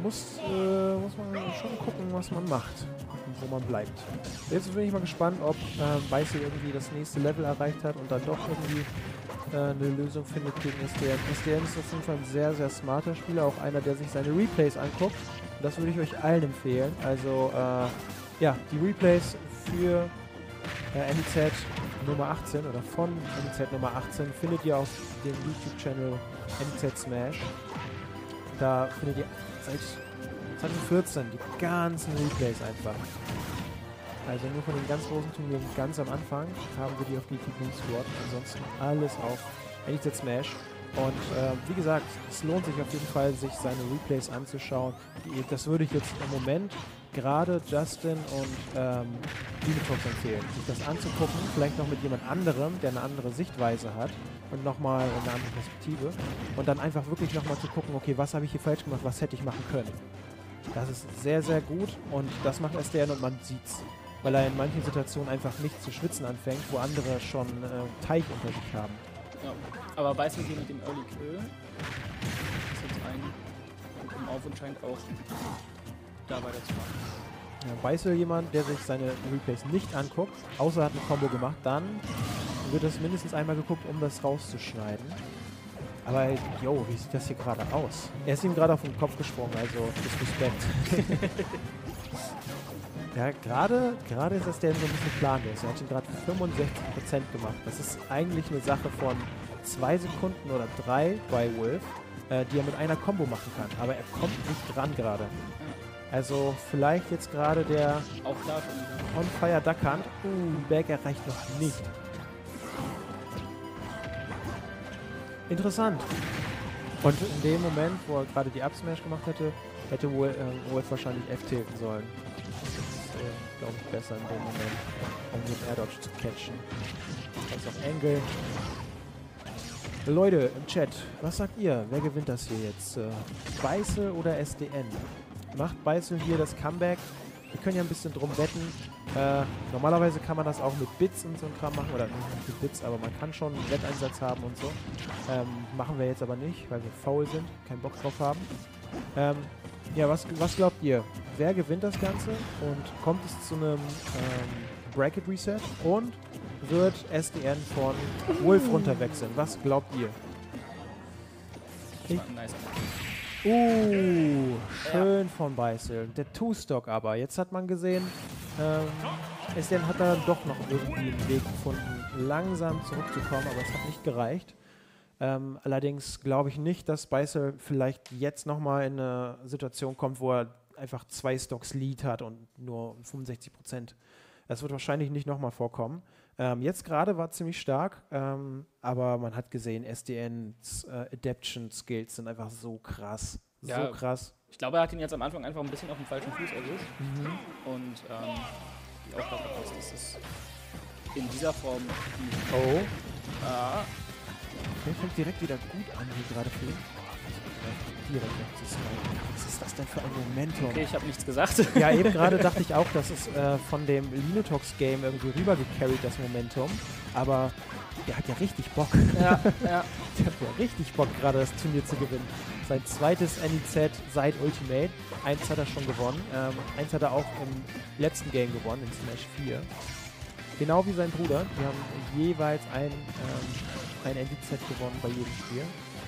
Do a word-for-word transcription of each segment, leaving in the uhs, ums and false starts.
muss, äh, muss man schon gucken, was man macht und wo man bleibt. Jetzt bin ich mal gespannt, ob äh, Beißel irgendwie das nächste Level erreicht hat und dann doch irgendwie äh, eine Lösung findet gegen S D N. S D N ist auf jeden Fall ein sehr, sehr smarter Spieler, auch einer, der sich seine Replays anguckt. Und das würde ich euch allen empfehlen. Also, äh, ja, die Replays für äh, N I Z Nummer achtzehn oder von N I Z Nummer achtzehn findet ihr auf dem YouTube-Channel N I Z Smash. Da findet ihr seit zwanzig vierzehn die ganzen Replays einfach. Also nur von den ganz großen Turnieren ganz am Anfang haben wir die auf Geeky Moon Squad. Ansonsten alles auf N I Z Smash. Und äh, wie gesagt, es lohnt sich auf jeden Fall, sich seine Replays anzuschauen. Die, das würde ich jetzt im Moment gerade Justin und ähm, Dinotox empfehlen, sich das anzugucken, vielleicht noch mit jemand anderem, der eine andere Sichtweise hat und nochmal eine andere Perspektive und dann einfach wirklich nochmal zu gucken, okay, was habe ich hier falsch gemacht, was hätte ich machen können. Das ist sehr, sehr gut und das macht S D N und man sieht's, weil er in manchen Situationen einfach nicht zu schwitzen anfängt, wo andere schon äh, Teich unter sich haben. Ja, aber Beißel hier mit dem Early Kill ist jetzt ein im Auf und scheint auch da weiterzumachen. Ja, Beißel jemand, der sich seine Replays nicht anguckt, außer hat eine Combo gemacht, dann wird das mindestens einmal geguckt, um das rauszuschneiden. Aber, yo, wie sieht das hier gerade aus? Er ist ihm gerade auf den Kopf gesprungen, also Disrespect. Ja, gerade gerade ist das der so ein bisschen planlos. Er hat ihm gerade fünfundsechzig Prozent gemacht. Das ist eigentlich eine Sache von zwei Sekunden oder drei bei Wolf, äh, die er mit einer Combo machen kann. Aber er kommt nicht dran gerade. Also vielleicht jetzt gerade der auch da schon On Fire Duckhand. Uh, Berg erreicht noch nicht. Interessant. Und in dem Moment, wo er gerade die Up-Smash gemacht hätte, hätte Wolf, äh, Wolf wahrscheinlich F-tilten sollen. Glaube ich, besser in dem Moment, um den Air Dodge zu catchen. Als auch Angle. Leute im Chat, was sagt ihr? Wer gewinnt das hier jetzt? Äh, Beißel oder S D N? Macht Beißel hier das Comeback? Wir können ja ein bisschen drum wetten. Äh, normalerweise kann man das auch mit Bits und so ein Kram machen. Oder nicht mit Bits, aber man kann schon einen Wetteinsatz haben und so. Ähm, machen wir jetzt aber nicht, weil wir faul sind, keinen Bock drauf haben. Ähm, Ja, was, was glaubt ihr? Wer gewinnt das Ganze und kommt es zu einem ähm, Bracket Reset und wird S D N von Wolf runterwechseln? Was glaubt ihr? Ich nice. Uh, schön von Beißel. Der Two-Stock aber. Jetzt hat man gesehen, ähm, S D N hat da doch noch irgendwie einen Weg gefunden, langsam zurückzukommen, aber es hat nicht gereicht. Ähm, allerdings glaube ich nicht, dass Beißel vielleicht jetzt nochmal in eine Situation kommt, wo er einfach zwei Stocks Lead hat und nur fünfundsechzig Prozent. Das wird wahrscheinlich nicht nochmal vorkommen. Ähm, jetzt gerade war ziemlich stark, ähm, aber man hat gesehen, S D Ns äh, Adaption Skills sind einfach so krass. Ja, so krass. Ich glaube, er hat ihn jetzt am Anfang einfach ein bisschen auf dem falschen Fuß erwischt. Mhm. Und ähm, die Aufgabe ist, dass es in dieser Form. Oh. Ah, Der fängt direkt wieder gut an, hier gerade für ihn. Direkt wegzusnipen. Was ist das denn für ein Momentum? okay, ich habe nichts gesagt. Ja, eben gerade dachte ich auch, das ist äh, von dem Linotox-Game irgendwie rübergecarried, das Momentum. Aber der hat ja richtig Bock. Ja, ja. Der hat ja richtig Bock, gerade das Turnier zu gewinnen. Sein zweites N I Z seit Ultimate. Eins hat er schon gewonnen. Ähm, eins hat er auch im letzten Game gewonnen, in Smash vier. Genau wie sein Bruder. Die haben jeweils ein, ähm, ein N I Z gewonnen bei jedem Spiel.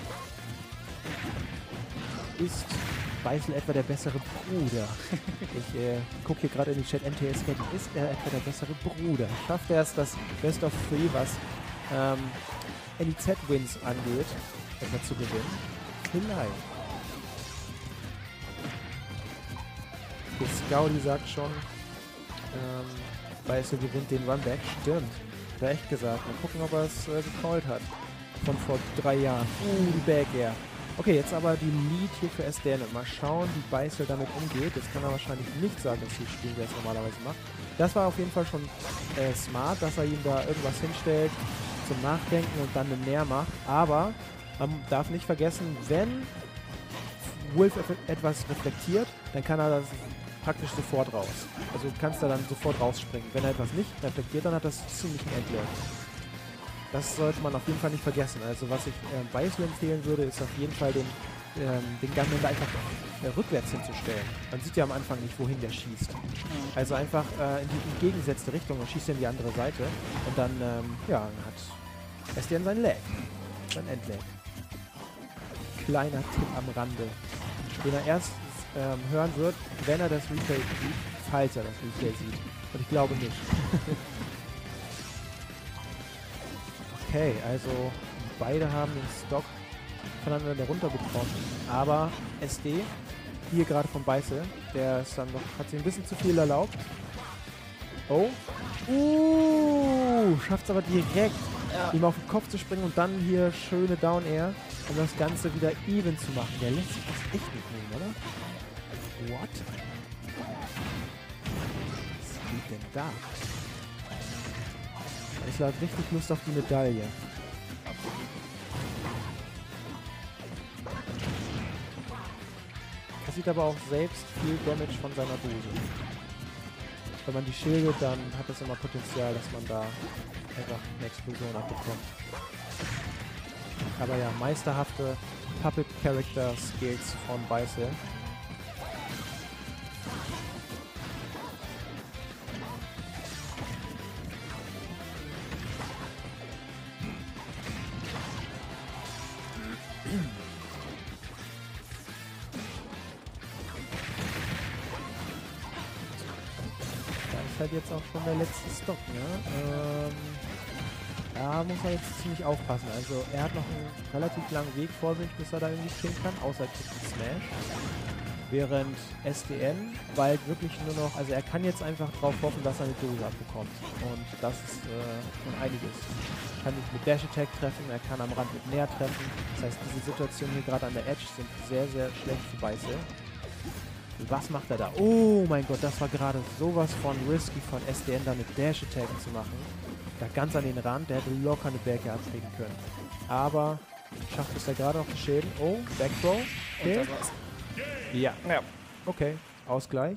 Ist Beißel etwa der bessere Bruder? Ich äh, gucke hier gerade in den Chat, N T S Getty. Ist er etwa der bessere Bruder? Schafft er es, das Best of Three, was ähm, N I Z-Wins angeht, etwa zu gewinnen? Vielleicht. Der Scouty sagt schon, ähm, Beißel gewinnt den Runback. Stimmt. Hat er echt gesagt. Mal gucken, ob er es äh, gecallt hat. Von vor drei Jahren. Uh, die Back Air. Okay, jetzt aber die Lead hier für S D N und mal schauen, wie Beißel damit umgeht. Jetzt kann er wahrscheinlich nicht sagen, dass sie spielen, wie er es normalerweise macht. Das war auf jeden Fall schon äh, smart, dass er ihm da irgendwas hinstellt zum Nachdenken und dann eine Näher macht. Aber man darf nicht vergessen, wenn Wolf etwas reflektiert, dann kann er das praktisch sofort raus. Also du kannst da dann sofort rausspringen. Wenn er etwas nicht reflektiert, dann hat das ziemlich einen Endlauf. Das sollte man auf jeden Fall nicht vergessen. Also was ich äh, Beißel empfehlen würde, ist auf jeden Fall den, ähm, den Gunman da einfach äh, rückwärts hinzustellen. Man sieht ja am Anfang nicht, wohin der schießt. Mhm. Also einfach äh, in die entgegengesetzte Richtung und schießt in die andere Seite. Und dann, ähm, ja, hat S D N sein Lag. Sein Endlag. Kleiner Tipp am Rande, den er erst ähm, hören wird, wenn er das Replay sieht, falls er das Replay sieht. Und ich glaube nicht. Okay, also beide haben den Stock voneinander runterbekommen, aber S D, hier gerade vom Beißel, der ist dann noch, hat sich ein bisschen zu viel erlaubt. Oh. Uh, schafft es aber direkt, Ja. ihm auf den Kopf zu springen und dann hier schöne Down Air, um das Ganze wieder even zu machen. Der lässt sich das echt nicht nehmen, oder? What? Was geht denn da? Ich habe richtig Lust auf die Medaille. Er sieht aber auch selbst viel Damage von seiner Dose. Wenn man die schildet, dann hat das immer Potenzial, dass man da einfach eine Explosion abbekommt. Aber ja, meisterhafte Puppet Character Skills von Beißel. Halt jetzt auch schon der letzte Stock, ne? Ähm, da muss er jetzt ziemlich aufpassen. Also er hat noch einen relativ langen Weg vor sich, bis er da irgendwie stehen kann, außer er kriegt einen Smash. Während S D N bald wirklich nur noch, also er kann jetzt einfach drauf hoffen, dass er eine Dose abbekommt. Und das ist äh, schon einiges. Er kann nicht mit Dash Attack treffen, er kann am Rand mit Nair treffen. Das heißt, diese Situationen hier gerade an der Edge sind sehr, sehr schlecht für Beißel. Was macht er da? Oh mein Gott, das war gerade sowas von risky von S D N, da mit Dash Attack zu machen. Da ganz an den Rand, der hätte locker eine Berge abkriegen können. Aber schafft es da gerade noch zu schäden. Oh, Backthrow. Okay. Und das war's. Ja. Ja. Okay, Ausgleich.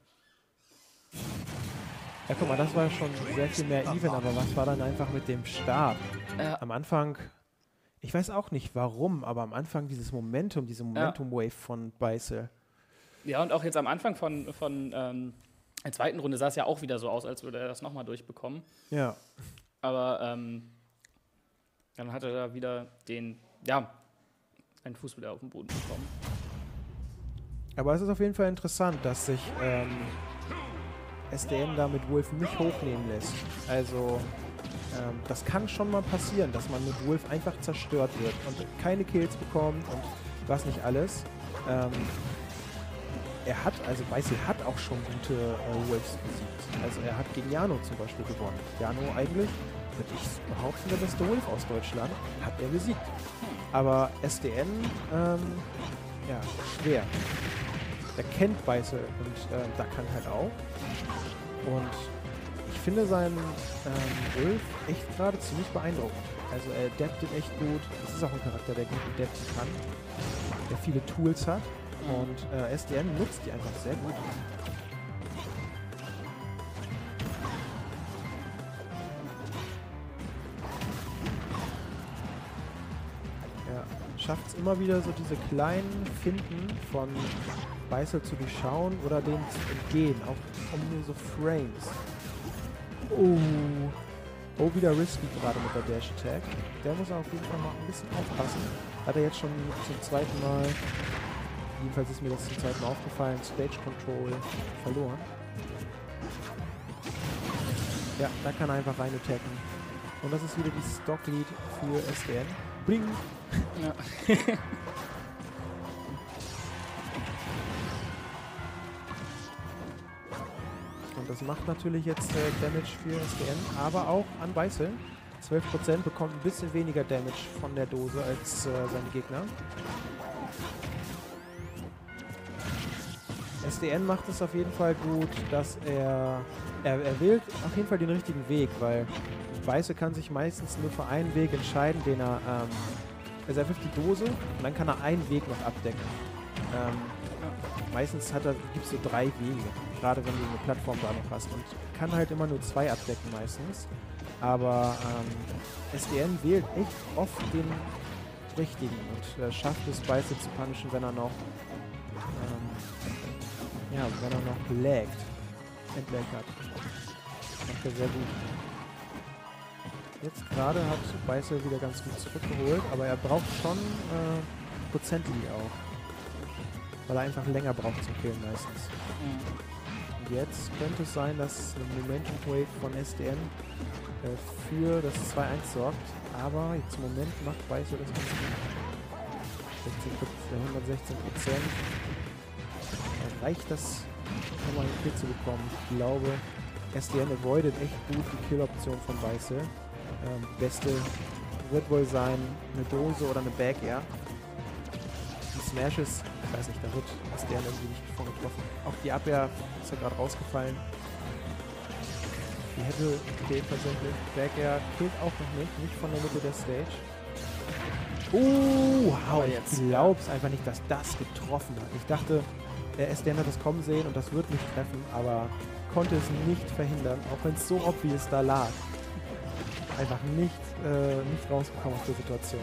Ja, guck mal, das war schon sehr viel mehr even, aber was war dann einfach mit dem Start? Ja. Am Anfang, ich weiß auch nicht warum, aber am Anfang dieses Momentum, diese Momentum-Wave von Beißel. Ja, und auch jetzt am Anfang von, von ähm, der zweiten Runde sah es ja auch wieder so aus, als würde er das nochmal durchbekommen. Ja. Aber ähm, dann hat er da wieder den, ja, einen Fuß wieder auf den Boden bekommen. Aber es ist auf jeden Fall interessant, dass sich ähm, S D N da mit Wolf nicht hochnehmen lässt. Also ähm, das kann schon mal passieren, dass man mit Wolf einfach zerstört wird und keine Kills bekommt und was nicht alles. Ähm, Er hat, also Beißel hat auch schon gute äh, Wolves besiegt. Also er hat gegen Jano zum Beispiel gewonnen. Jano eigentlich, würde ich behaupten, der beste Wolf aus Deutschland, hat er besiegt. Aber S D N, ähm, ja, schwer. Der kennt Beißel und äh, da kann halt auch. Und ich finde seinen ähm, Wolf echt gerade ziemlich beeindruckend. Also er adaptet echt gut. Das ist auch ein Charakter, der gut adapten kann. Der viele Tools hat. Und äh, S D N nutzt die einfach sehr gut. Ja, schafft es immer wieder so diese kleinen Finten von Beißel zu durchschauen oder denen zu entgehen, auch um nur so Frames. Oh, oh wieder risky gerade mit der Dash Attack. Der muss auf jeden Fall mal ein bisschen aufpassen. Hat er jetzt schon zum zweiten Mal, jedenfalls ist mir das zum zweiten Mal aufgefallen, Stage Control verloren. Ja, da kann er einfach rein attacken. Und das ist wieder die Stock Lead für S D N. Bling! Ja. Und das macht natürlich jetzt äh, Damage für S D N, aber auch an Beißel. zwölf Prozent bekommt ein bisschen weniger Damage von der Dose als äh, seine Gegner. S D N macht es auf jeden Fall gut, dass er, er, er wählt auf jeden Fall den richtigen Weg, weil Beißel kann sich meistens nur für einen Weg entscheiden, den er, ähm, also er wirft die Dose und dann kann er einen Weg noch abdecken. Ähm, meistens hat er, gibt es so drei Wege, gerade wenn du eine Plattform da noch hast und kann halt immer nur zwei abdecken meistens. Aber ähm, S D N wählt echt oft den richtigen und äh, schafft es Beißel zu punishen, wenn er noch ähm, Ja, wenn er noch laggt. Entlag hat. Macht er sehr gut. Jetzt gerade hat Beißel wieder ganz gut zurückgeholt, aber er braucht schon äh, Prozent-Lead auch. Weil er einfach länger braucht zum Killen meistens. Mhm. Und jetzt könnte es sein, dass eine Momentum Wave von S D N äh, für das zwei eins sorgt. Aber jetzt im Moment macht Beißel das ganz gut. hundertsechzehn Prozent. Reicht das, um einen Kill zu bekommen? Ich glaube, S D N avoidet echt gut die Kill-Option von Beißel. Ähm, beste wird wohl sein, eine Dose oder eine Back Air. Die Smashes, ich weiß nicht, da wird S D N irgendwie nicht von getroffen. Auch die Abwehr ist ja gerade rausgefallen. Die hätte den tatsächlich. Back Air killt auch noch nicht, nicht von der Mitte der Stage. Oh, wow, ich glaub's einfach nicht, dass das getroffen hat. Ich dachte, der S D N hat das kommen sehen und das wird nicht treffen, aber konnte es nicht verhindern, auch wenn es so obvious da lag. Einfach nicht, äh, nicht rausgekommen aus der Situation.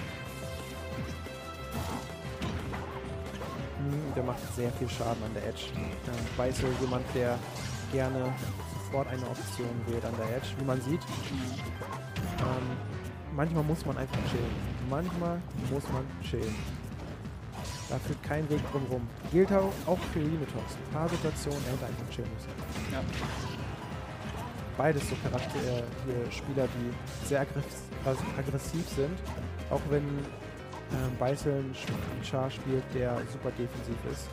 Hm, der macht sehr viel Schaden an der Edge. Ähm, Beißel jemand, der gerne sofort eine Option wählt an der Edge, wie man sieht. Ähm, manchmal muss man einfach chillen. Manchmal muss man chillen. Da führt kein Weg drumherum. Gilt auch, auch für Limitos. Ein paar Situationen, er hätte einfach chillen müssen. Ja. Beides so Charakter äh, hier Spieler, die sehr aggressiv, aggressiv sind. Auch wenn ähm, Beißel einen Char spielt, der super defensiv ist.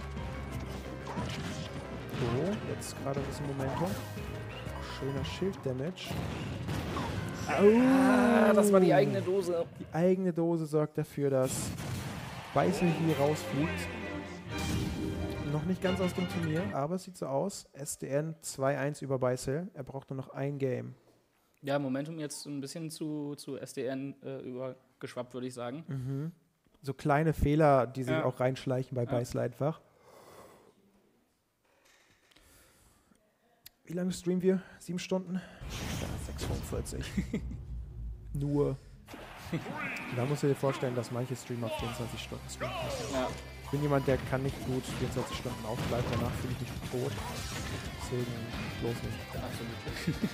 So, jetzt gerade ein bisschen Momentum. Schöner Schild-Damage. Ah, das war die eigene Dose. Die eigene Dose sorgt dafür, dass Beißel hier rausfliegt. Noch nicht ganz aus dem Turnier, aber es sieht so aus. S D N zwei eins über Beißel. Er braucht nur noch ein Game. Ja, Momentum jetzt ein bisschen zu, zu S D N äh, übergeschwappt, würde ich sagen. Mhm. So kleine Fehler, die sich ja. auch reinschleichen bei ja. Beißel einfach. Wie lange streamen wir? Sieben Stunden? Ja, sechsundvierzig. Nur. Da musst du dir vorstellen, dass manche Streamer vierundzwanzig Stunden streamen müssen. Ja. Ich bin jemand, der kann nicht gut vierundzwanzig Stunden aufbleiben, danach fühle ich mich tot. Deswegen bloß nicht. Absolut.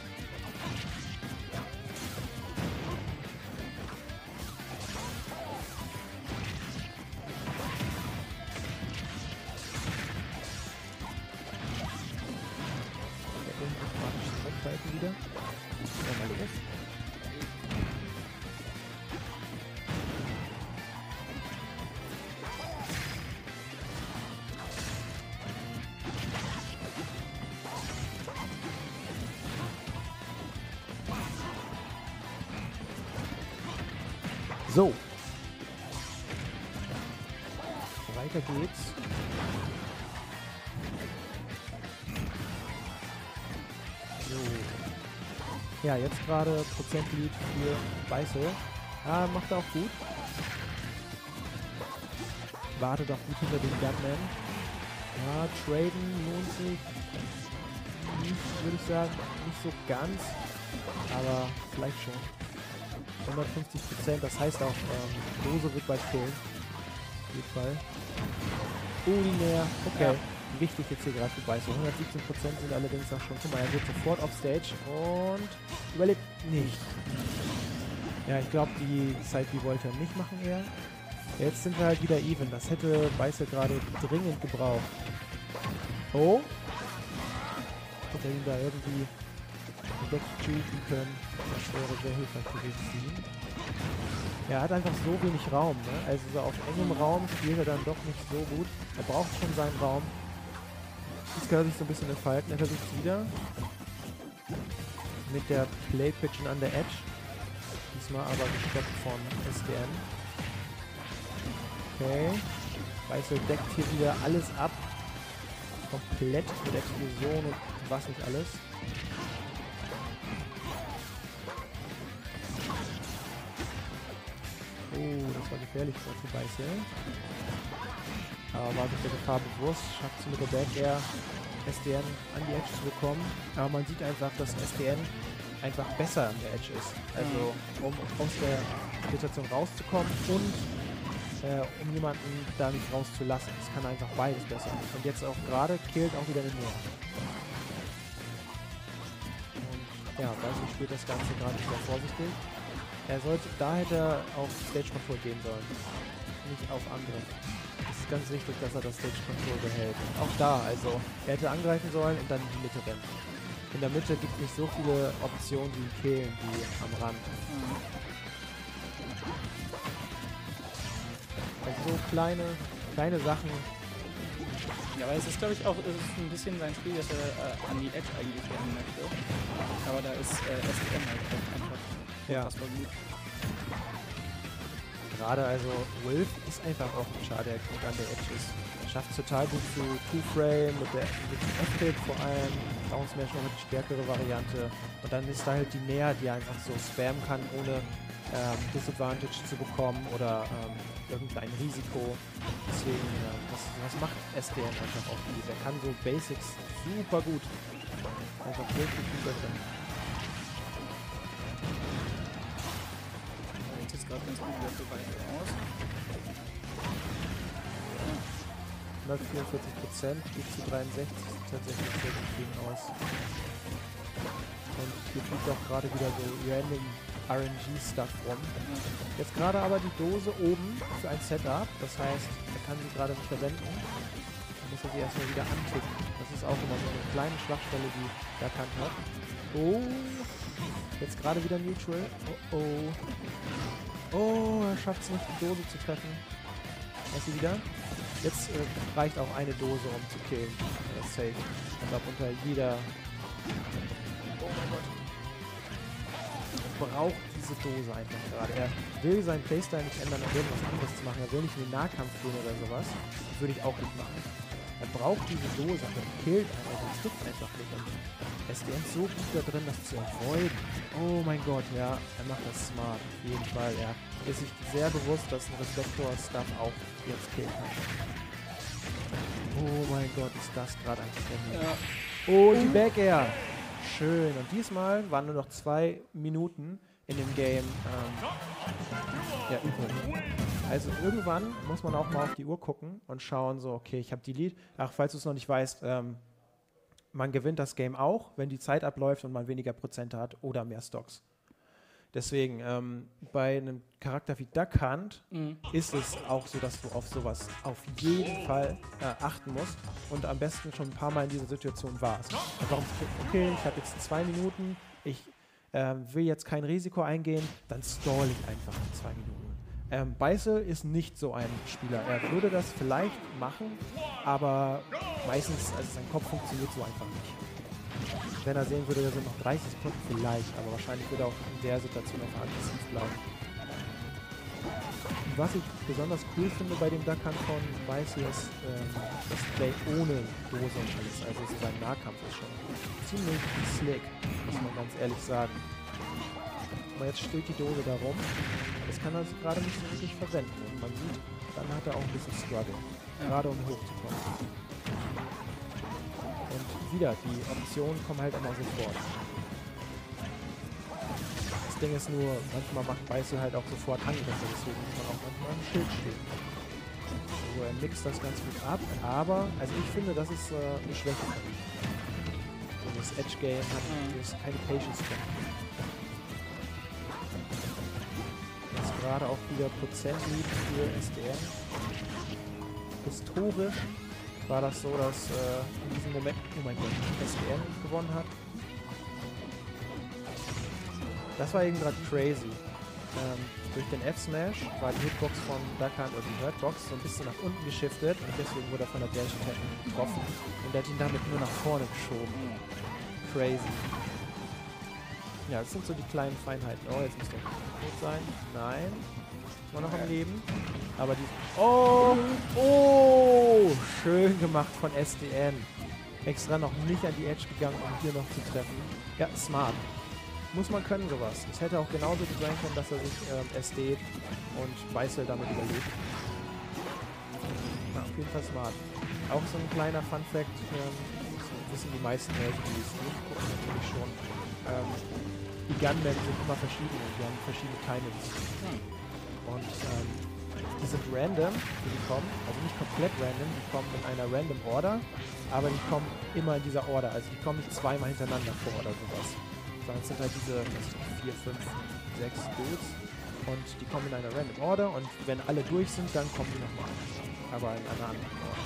Wieder. Mal los. So. Weiter geht's. Ja, jetzt gerade Prozent-Lead für Beißel. Ah, macht er auch gut. Wartet auch gut hinter dem Gunman. Ja, traden lohnt sich nicht, würde ich sagen. Nicht so ganz. Aber vielleicht schon. hundertfünfzig Prozent, das heißt auch, ähm, Dose wird bald killen. Auf jeden Fall. Ordinär. Okay. Ja. Wichtig jetzt hier gerade für Beißel. hundertsiebzehn Prozent sind allerdings auch schon. Guck mal, er geht sofort auf Stage und überlebt nicht. Ja, ich glaube, die Side-B wollte er nicht machen eher. Jetzt sind wir halt wieder even. Das hätte Beißel gerade dringend gebraucht. Oh. Hätte er ihn da irgendwie wegjuken können. Das wäre sehr hilfreich gewesen für ihn. Er hat einfach so wenig Raum. Ne? Also so auf engem Raum spielt er dann doch nicht so gut. Er braucht schon seinen Raum. Jetzt kann er sich so ein bisschen entfalten. Er versucht es wieder. Mit der Play Pigeon an der Edge. Diesmal aber gestoppt von S D N. Okay. Beißel deckt hier wieder alles ab. Komplett mit Explosion und was nicht alles. Oh, das war gefährlich für Beißel. Aber war sich der Gefahr bewusst, schafft es mit der Back Air S D N an die Edge zu bekommen. Aber man sieht einfach, dass S D N einfach besser an der Edge ist. Also um aus der Situation rauszukommen und äh, um jemanden da nicht rauszulassen. Es kann einfach beides besser. Und jetzt auch gerade killt auch wieder den Meer. Und ja, Bison spielt das Ganze gerade sehr vorsichtig. Er sollte, da hätte er auf Stage Control gehen sollen. Nicht auf andere. Es ist ganz wichtig, dass er das Stage Control behält. Auch da, also, er hätte angreifen sollen und dann in die Mitte rennen. In der Mitte gibt es nicht so viele Optionen, die ihn killen, wie am Rand. Mhm. Also so kleine, kleine Sachen. Ja, aber es ist, glaube ich, auch es ist ein bisschen sein Spiel, dass er äh, an die Edge eigentlich gerne möchte. Aber da ist äh, S D M halt auch einfach Ja. unfassbar gut. Gerade also Wolf ist einfach auch ein Char, der gut an der Edge ist. Schafft es total gut zu Two-Frame, mit, der, mit dem F-Hit vor allem. Down Smash noch die stärkere Variante. Und dann ist da halt die Näher, die einfach so spammen kann, ohne ähm, Disadvantage zu bekommen oder ähm, irgendein Risiko. Deswegen, äh, was, was macht S D N einfach auch gut? Er kann so Basics super gut. Einfach wirklich gut da drin. Sieht jetzt gerade ganz gut wieder für beide aus. hundertvierundvierzig Prozent, geht zu dreiundsechzig, sieht tatsächlich sehr zufrieden aus. Und hier fliegt auch gerade wieder so random R N G-Stuff rum. Jetzt gerade aber die Dose oben für ein Setup, das heißt, er kann sie gerade nicht verwenden. Dann muss er sie erstmal wieder anticken. Das ist auch immer so eine kleine Schwachstelle, die er erkannt hat. Oh, jetzt gerade wieder neutral. Oh, oh. Oh, er schafft es nicht, die Dose zu treffen. Da ist sie wieder. Jetzt äh, reicht auch eine Dose, um zu killen. Das ist safe. Ich glaube, unter jeder... Oh mein Gott. Er braucht diese Dose einfach gerade. Er will seinen Playstyle nicht ändern, er will was anderes zu machen. Er will nicht in den Nahkampf gehen oder sowas. Das würde ich auch nicht machen. Er braucht diese Dose, aber er killt einfach. Er trifft einfach nicht. Und S D M ist so gut da drin, das zu avoiden. Oh mein Gott, ja. Er macht das smart. Auf jeden Fall. Er ist sich sehr bewusst, dass ein Reflektor-Stuff auch jetzt killen kann. Oh mein Gott, ist das gerade ein Ständig. Ja. Oh, die Back Air. Schön. Und diesmal waren nur noch zwei Minuten in dem Game ähm, ja, übrig. Also irgendwann muss man auch mal auf die Uhr gucken und schauen, so, okay, ich habe die Lead. Ach, falls du es noch nicht weißt, ähm, man gewinnt das Game auch, wenn die Zeit abläuft und man weniger Prozente hat oder mehr Stocks. Deswegen, ähm, bei einem Charakter wie Duck Hunt Mhm. ist es auch so, dass du auf sowas auf jeden Fall äh, achten musst und am besten schon ein paar Mal in dieser Situation warst. Einfach um zu gucken, okay, ich habe jetzt zwei Minuten, ich ähm, will jetzt kein Risiko eingehen, dann stall ich einfach in zwei Minuten. Ähm, Beißel ist nicht so ein Spieler. Er würde das vielleicht machen, aber meistens, also sein Kopf funktioniert so einfach nicht. Wenn er sehen würde, da sind noch dreißig Sekunden vielleicht, aber wahrscheinlich würde er auch in der Situation einfach aggressiv bleiben. Und was ich besonders cool finde bei dem Duck Hunt von Beißel ist, ähm, das Play ohne Dose und alles. Also sein Nahkampf ist schon ziemlich slick, muss man ganz ehrlich sagen. Aber jetzt steht die Dose da rum. Das kann er sich gerade nicht so wirklich verwenden. Und man sieht, dann hat er auch ein bisschen Struggle. Ja. Gerade um hochzukommen. Und wieder, die Optionen kommen halt immer sofort. Das Ding ist nur, manchmal macht Beißel halt auch sofort Angriffe, deswegen muss man auch manchmal im Schild stehen. Also er mixt das ganz gut ab, aber, also ich finde, das ist äh, eine Schwäche von ihm. So das Edge-Game hat Mhm. das keine Patience drin. Jetzt gerade auch wieder Prozent-Lead für S D M. Historisch war das so, dass äh, in diesem Moment, oh mein Gott, S D M gewonnen hat. Das war eben gerade crazy. Ähm, durch den F-Smash war die Hitbox von Duck Hunt oder die Hurtbox so ein bisschen nach unten geschiftet und deswegen wurde er von der Dash Attack getroffen. Und der hat ihn damit nur nach vorne geschoben. Crazy. Ja, das sind so die kleinen Feinheiten. Oh, jetzt müsste er tot sein. Nein. Ist immer noch am Leben. Aber die... Oh! Oh! Schön gemacht von S D N. Extra noch nicht an die Edge gegangen, um hier noch zu treffen. Ja, smart. Muss man können, sowas. Es hätte auch genauso gut sein können, dass er sich ähm, S D und Beißel damit überlebt. Na, auf jeden Fall smart. Auch so ein kleiner Fun-Fact, ähm, das wissen die meisten Leute, die es nicht gucken, natürlich schon. Ähm, die Gunmen sind immer verschieden und die haben verschiedene Timings. Und ähm, Die sind random, wie die kommen. Also nicht komplett random, die kommen in einer random Order, aber die kommen immer in dieser Order. Also die kommen nicht zweimal hintereinander vor oder sowas. Sondern es sind halt diese vier, fünf, sechs Dudes. Und die kommen in einer random Order und wenn alle durch sind, dann kommen die nochmal. Aber in einer anderen Order.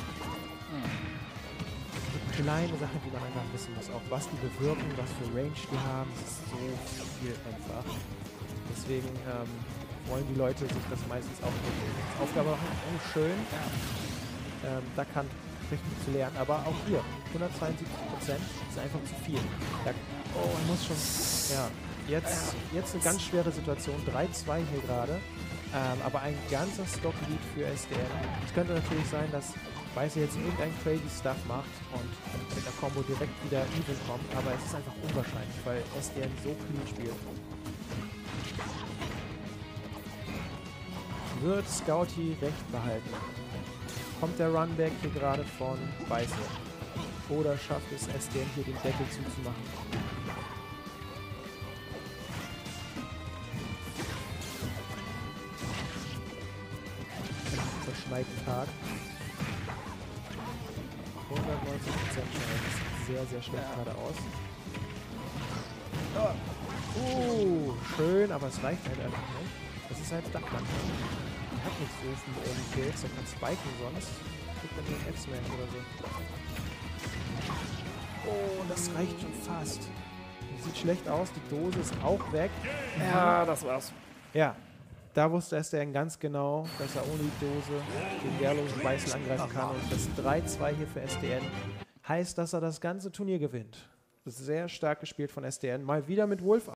Kleine Sachen, die man einfach wissen muss. Auch was die bewirken, was für Range die haben. Das ist so viel einfach. Deswegen ähm, wollen die Leute sich das meistens auch nicht. Aufgabe auch schön. Ähm, da kann richtig zu lernen. Aber auch hier, hundertzweiundsiebzig Prozent ist einfach zu viel. Da, oh, man muss schon... Ja, jetzt, jetzt eine ganz schwere Situation. drei zwei hier gerade. Ähm, aber ein ganzer Stock-Lead für S D N. Es könnte natürlich sein, dass Beiße jetzt irgendein crazy Stuff macht und mit der Combo direkt wieder even kommt, aber es ist einfach unwahrscheinlich, weil S D N so clean spielt. Wird Scouty recht behalten? Kommt der Runback hier gerade von Beiße? Oder schafft es S D N hier den Deckel zuzumachen? Verschneiten Tag. hundertneunzig Prozent Chance. Das sieht sehr, sehr schlecht ja. gerade aus. Oh, schön, aber es reicht halt einfach nicht. Das ist halt Duckman. Der hat nicht so viele Early Kills, der kann spiken, sonst kriegt er den X-Man oder so. Oh, das reicht schon fast. Sieht schlecht aus, die Dose ist auch weg. Ja, das war's. Ja. Da wusste S D N ganz genau, dass er ohne die Dose den wehrlosen Beißel angreifen kann. Und das drei zwei hier für S D N heißt, dass er das ganze Turnier gewinnt. Das ist sehr stark gespielt von S D N. Mal wieder mit Wolf